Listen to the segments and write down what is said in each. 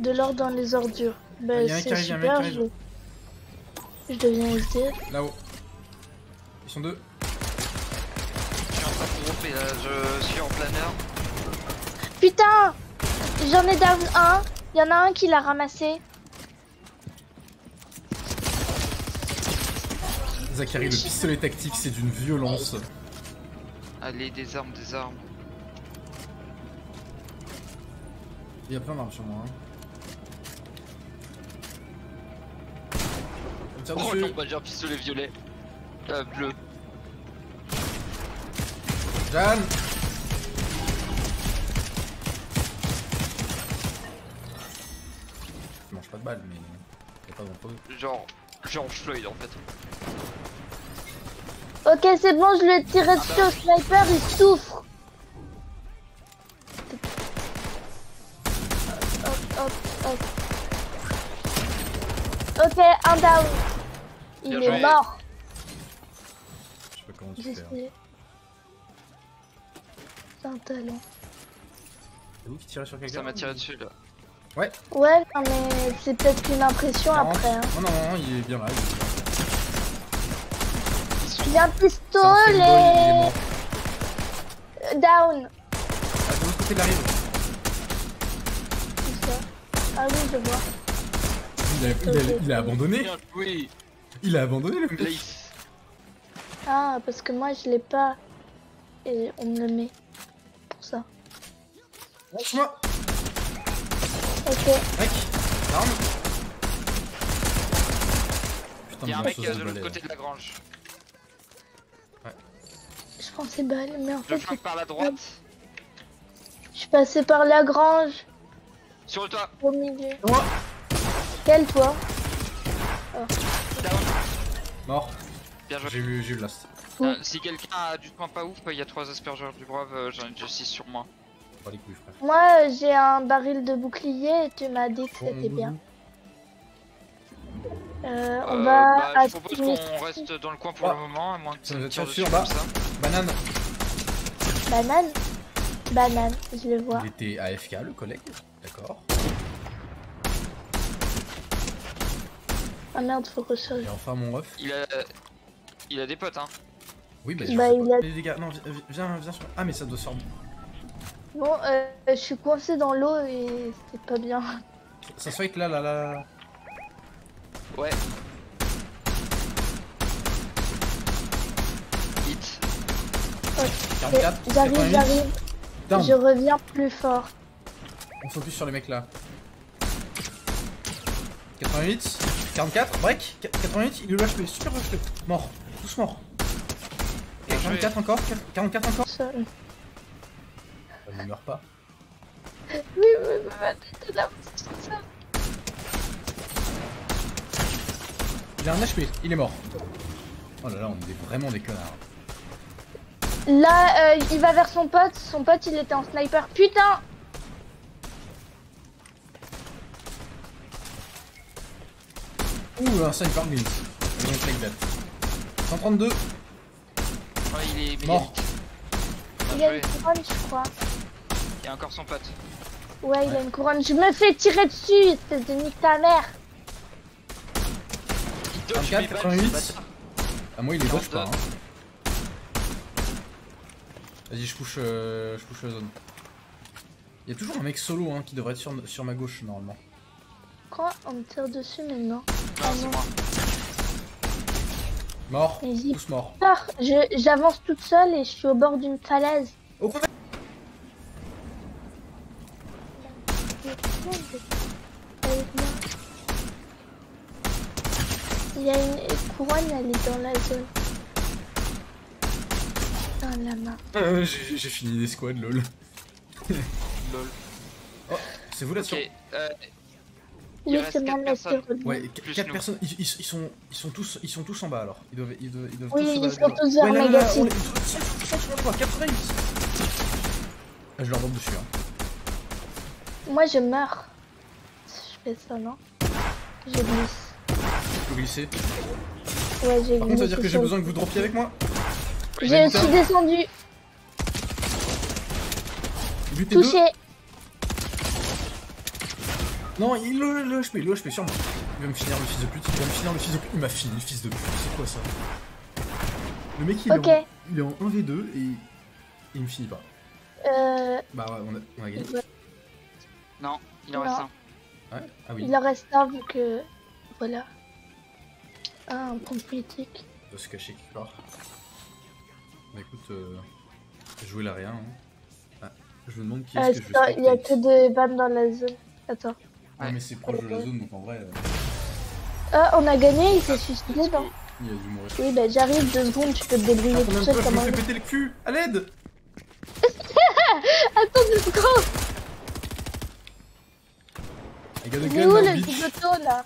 De l'or dans les ordures. Bah, c'est super, je deviens SD. Là-haut. Ils sont deux. Je suis en train de dropper là, je suis en planeur. Putain! J'en ai down un. Il y en a un qui l'a ramassé. Zachary, le pistolet tactique, c'est d'une violence. Allez, des armes, des armes. Il y a plein d'armes sur moi. Hein. Oh non, bah j'ai un pistolet violet. Bleu. Jeanne! Je mange pas de balles, mais y'a pas grand chose. Genre Floyd en fait. Ok, c'est bon, je l'ai tiré dessus au sniper, il souffre. Hop. Ok, un down. Il est mort. Je sais pas comment tu fais. C'est un talent. C'est vous qui tirez sur quelqu'un? Ça m'a tiré dessus là. Ouais. Ouais, non, mais c'est peut-être une impression 40. Après. Hein. Non, il est bien là. Il y a un pistolet. Down. Ah, de l'autre côté de la rive. Ah oui, je vois. Il a abandonné. Oui. Il a abandonné le mec. Ah, parce que moi je l'ai pas. Et on me le met. Pour ça. Lâche-moi. Ok. Mec, l'arme. Putain, il y a un mec de l'autre côté de la grange. Ouais. Je pensais balle, mais en fait. Je flanque par la droite. Je suis passé par la grange. Sur le toit. Au milieu. Moi. Quel toit? Down. Mort. Bien joué. J'ai eu le last. Si quelqu'un a du point pas ouf, il y a 3 aspergeurs du brave, j'en ai déjà 6 sur moi. Pas les couilles, frère. Moi j'ai un baril de bouclier et tu m'as dit que c'était bien. On va. Je propose qu'on reste dans le coin pour le moment, à moins que ça me tire dessus en bas. Banane. Banane, je le vois. Il était AFK le collègue, d'accord. Ah merde, faut recharger. Et enfin mon ref. Il a des potes hein. Oui bah, il a des dégâts. Non, viens sur... Ah mais ça doit sortir. Bon, je suis coincé dans l'eau et c'est pas bien. Ça se fait que là. Ouais. Hit. Okay. 44. J'arrive. Down. Je reviens plus fort. On focus sur les mecs là. 88. 44. Break. 88. Il est HP. Super HP. Mort. Tous morts. 44 encore. 44 encore. Seul. Il ne meurt pas. Oui, Il a un HP, il est mort. Oh là là, on est vraiment des connards. Là, il va vers son pote il était en sniper. Putain! Ouh, un sniper glitch. 132. Ouais, il est mort. Il a une couronne, je crois. Il y a encore son pote. Ouais, il a une couronne. Je me fais tirer dessus, espèce de nique ta mère. 24, 88. Ah, moi il est gauche pas. Hein. Vas-y, je couche la zone. Il y a toujours un mec solo hein, qui devrait être sur ma gauche normalement. Quoi? On me tire dessus maintenant. Non, c'est moi. Mort, tous morts. J'avance toute seule et je suis au bord d'une falaise. Au contact. Il y a une couronne, elle est dans la zone. Dans la main. J'ai fini les squads, lol. Lol. Oh, c'est vous là-dessus? Oui, c'est moi la Ouais, 4 personnes, ils sont tous en bas alors. Ils doivent oui, tous ils sont tous vers Megacy. 88. Je leur tombe dessus. Hein. Moi je meurs. Je fais ça, non? Je glisse. Tu peux glisser. Ouais, j'ai glissé. Par contre, ça veut dire que j'ai besoin que vous droppiez avec moi. Je suis descendu. Butez touché. Non, il le HP sur moi. Il va me finir le fils de pute, il m'a fini le fils de pute, c'est quoi ça? Le mec il, il est en 1v2 et il me finit pas. Bah ouais, on a gagné. Non, il en reste un. Ouais, ah oui. Il en reste un vu que... Voilà. Ah, un point politique. Il doit se cacher quelque part. Bah écoute, jouer là rien. Hein. Ah, je me demande qui est-ce que je vais il y a que des vannes dans la zone. Attends. Ouais, mais c'est proche de la zone, donc en vrai... on a gagné, il s'est suicidé, non? Il a dû mourir. Oui, bah j'arrive, 2 secondes, tu peux te débrouiller tout seul Je comme me un... fais péter le cul. À l'aide. Attends 2 secondes. Il Il est où le zigoto là?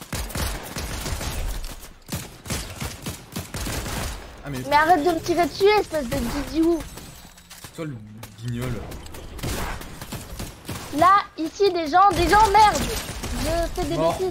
Ah mais arrête de me tirer dessus, espèce de didiou. toi le guignol. Là, ici, des gens, merde. Je fais des bêtises.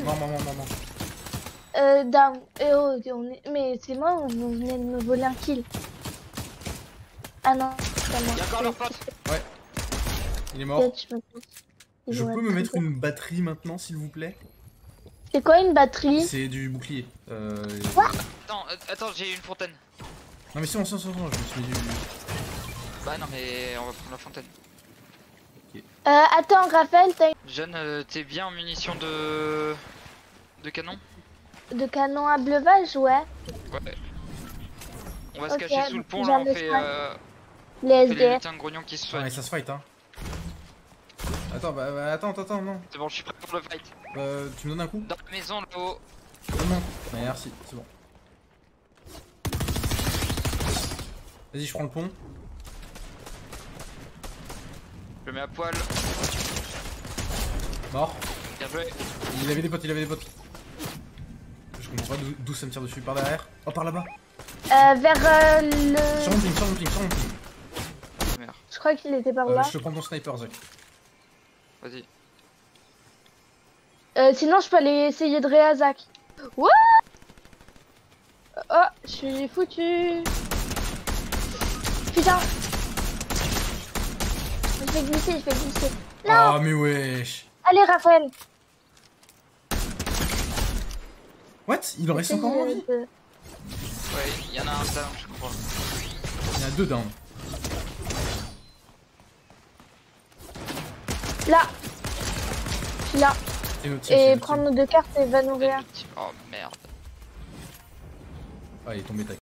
Non. Down. Mais c'est moi ou vous venez de me voler un kill? Ah non, c'est pas moi. Il y a encore leur pote. Ouais. Il est mort. Je peux me mettre une batterie maintenant, s'il vous plaît? C'est quoi une batterie? C'est du bouclier. Quoi? Attends, j'ai une fontaine. Non mais c'est bon, je me suis mis du... Bah non mais on va prendre la fontaine. Attends, Raphaël, t'as Jeanne, t'es bien en munitions de canon? de canon à bleuvage, ouais. Ouais. On va se cacher sous le pont, là on fait les les SDF. lutins de grognon qui se soignent. Ouais, ça se fight hein. Attends, attends, non. C'est bon, je suis prêt pour le fight. Tu me donnes un coup? Dans la maison là-haut. Non. Merci, c'est bon. Vas-y, je prends le pont. Je le mets à poil. Mort. Bien joué. Il avait des potes. Je comprends pas d'où ça me tire dessus. Par derrière. Oh, par là-bas. Vers le... Sur mon ping. Merde. Je crois qu'il était par là. Je te prends ton sniper, Zach. Vas-y. Sinon, je peux aller essayer de réazac. What? Oh, je suis foutu. Putain. Je vais glisser. Non. Oh, mais wesh. Allez, Raphaël. What? Il en reste encore en vie? Ouais, il y en a un down, je crois. Il y en a 2 down. Là. Je suis là. Et prendre nos 2 cartes et va nourrir. Oh merde. Ah, il est tombé, tac.